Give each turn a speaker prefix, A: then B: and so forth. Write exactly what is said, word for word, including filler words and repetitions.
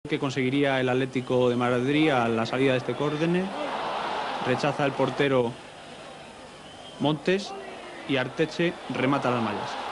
A: que conseguiría el Atlético de Madrid a la salida de este córner. Rechaza el portero Montes y Arteche remata las mallas.